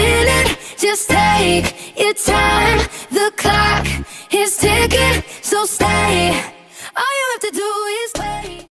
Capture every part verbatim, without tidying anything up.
minute, just take your time. The clock is ticking, so stay. All you have to do is wait.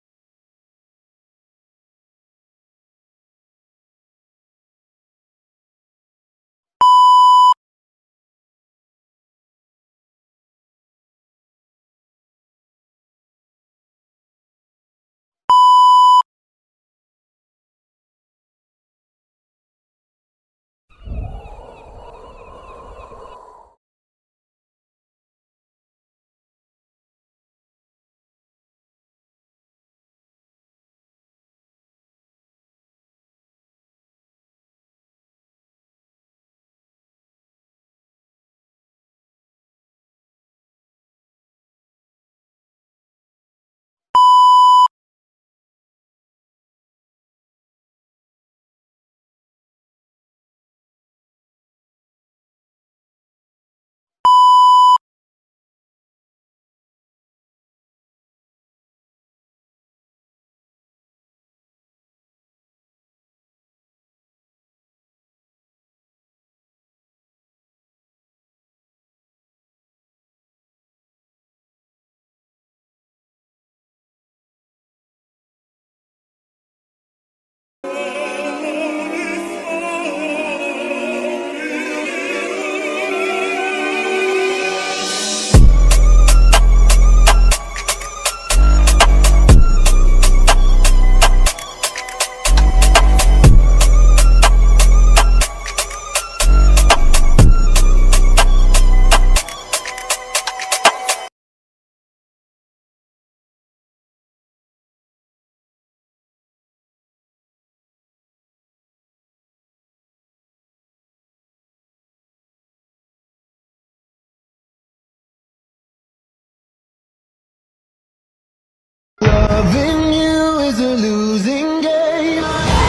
Loving you is a losing game.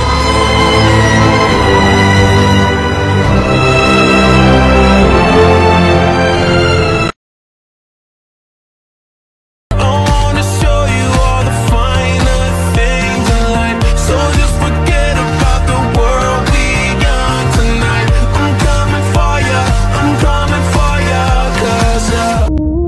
I wanna show you all the finer things in life, so just forget about the world we got tonight. I'm coming for ya, I'm coming for ya, 'cause uh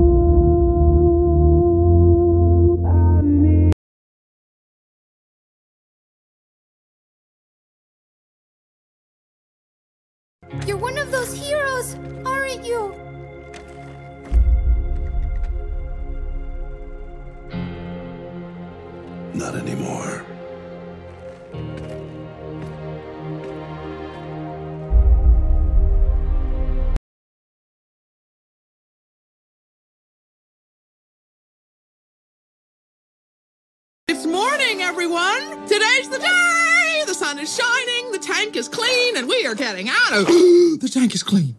You're one of those heroes, aren't you? Not anymore. It's morning, everyone! Today's the day! The sun is shining, the tank is clean, and we are getting out of... The tank is clean.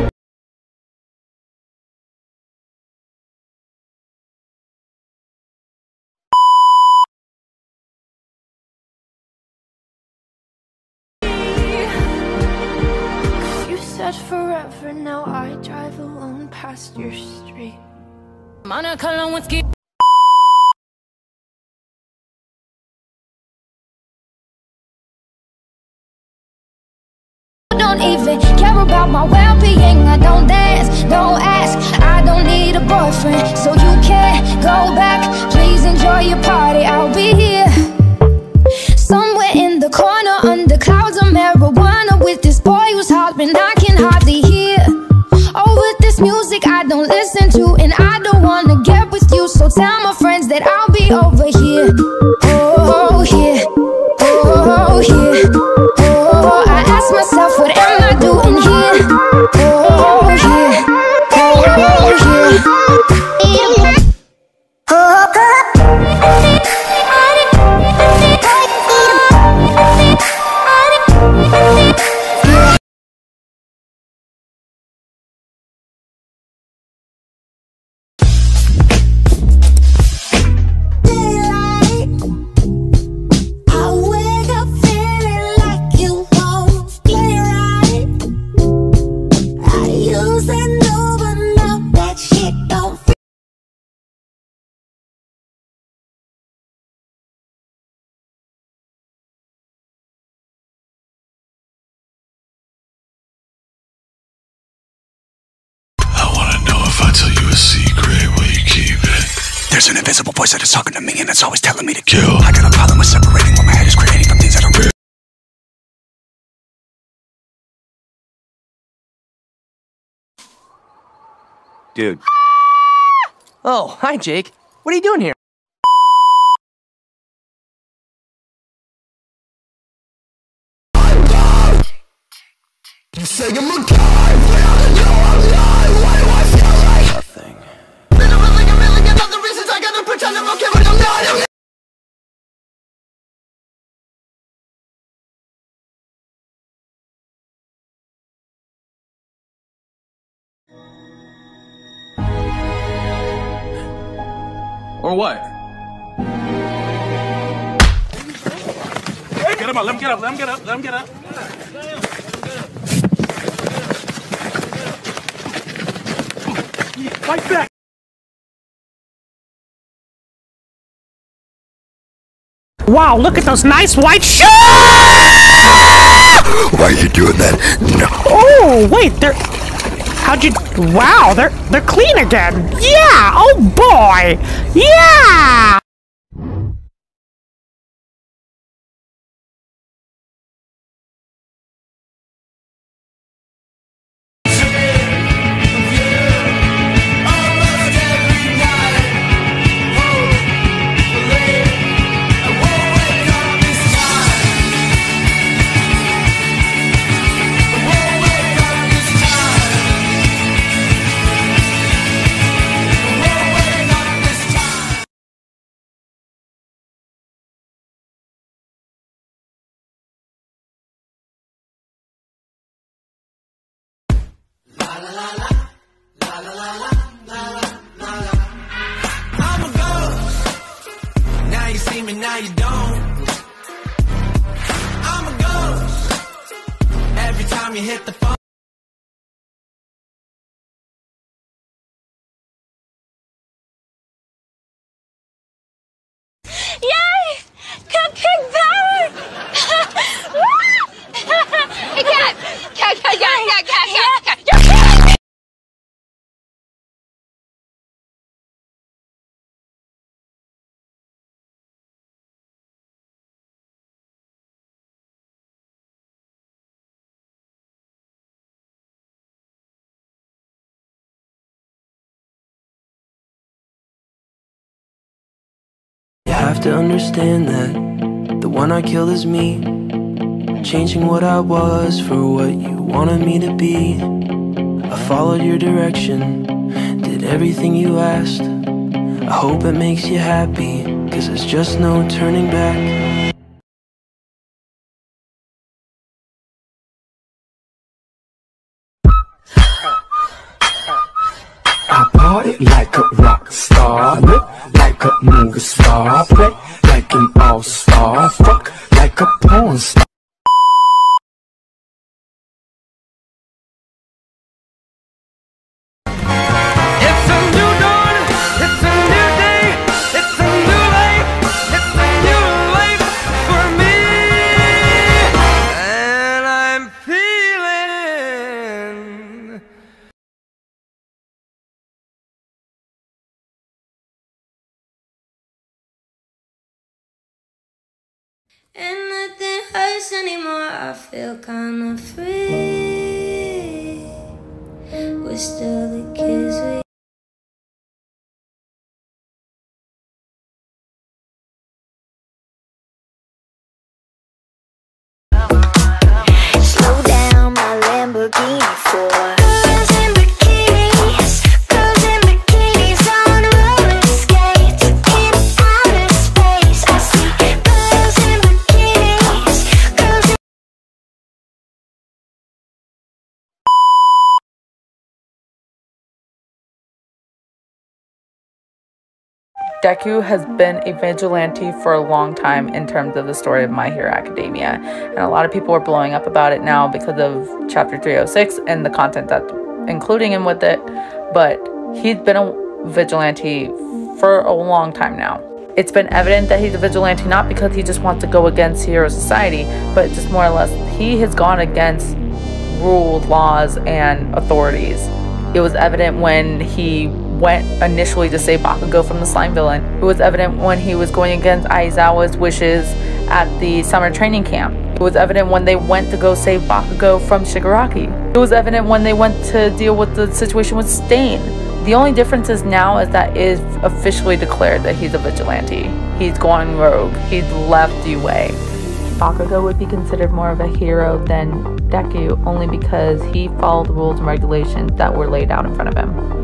You said forever, now I drive alone past your street. Monica Lewinsky. Don't even care about my well-being. I don't dance, don't ask. I don't need a boyfriend, so you can't go back. Please enjoy your party, I'll be here somewhere in the corner under clouds of marijuana with this boy who's hollering I can hardly hear. Oh, with this music I don't listen to, and I don't wanna get with you, so tell my friends that I'll be over here. Oh, here, oh, here, oh, I ask myself, what am I doing here? Oh, here, oh, here. Daylight. There's an invisible voice that is talking to me and it's always telling me to kill. I got a problem with separating what my head is creating from things that are real. Dude. Oh, hi, Jake. What are you doing here? You say I'm a guy, but I'm a girl, I'm lying. Why do I feel like nothing? Been a million, a million other reasons I gotta pretend I'm okay, but I'm not. Or what? Get him up, let him get up, let him get up, let him get up. Fight back! Wow, look at those nice white shoes! Why are you doing that? No. Oh, wait, they're... How'd you... Wow, they're, they're clean again. Yeah, oh boy! Yeah! I'm a ghost. Now you see me, now you don't. I'm a ghost. Every time you hit the phone. Yay! Cupcake power! Hey, cat! Cat, cat, cat, cat, cat, cat, cat! You're killing me! You have to understand that the one I killed is me, changing what I was for what you wanted me to be. I followed your direction, did everything you asked. I hope it makes you happy, cause there's just no turning back. I party like a rock star, look like a movie star, play like an all-star, fuck like a porn star. It's a new dawn, it's a new day, it's a new life, it's a new life for me. And I'm feeling And nothing hurts anymore, I feel kinda free. We're still the kids we slow down my Lamborghini for girls in bikinis, girls in bikinis on roller skates in outer space. I see girls in bikinis, girls in Deku has been a vigilante for a long time in terms of the story of My Hero Academia, and a lot of people are blowing up about it now because of chapter three oh six and the content that's including him with it, but he's been a vigilante for a long time now. It's been evident that he's a vigilante not because he just wants to go against Hero Society, but just more or less he has gone against rules, laws, and authorities. It was evident when he went initially to save Bakugo from the slime villain. It was evident when he was going against Aizawa's wishes at the summer training camp. It was evident when they went to go save Bakugo from Shigaraki. It was evident when they went to deal with the situation with Stain. The only difference is now is that it is officially declared that he's a vigilante. He's gone rogue. He's left Yue. Bakugo would be considered more of a hero than Deku only because he followed the rules and regulations that were laid out in front of him.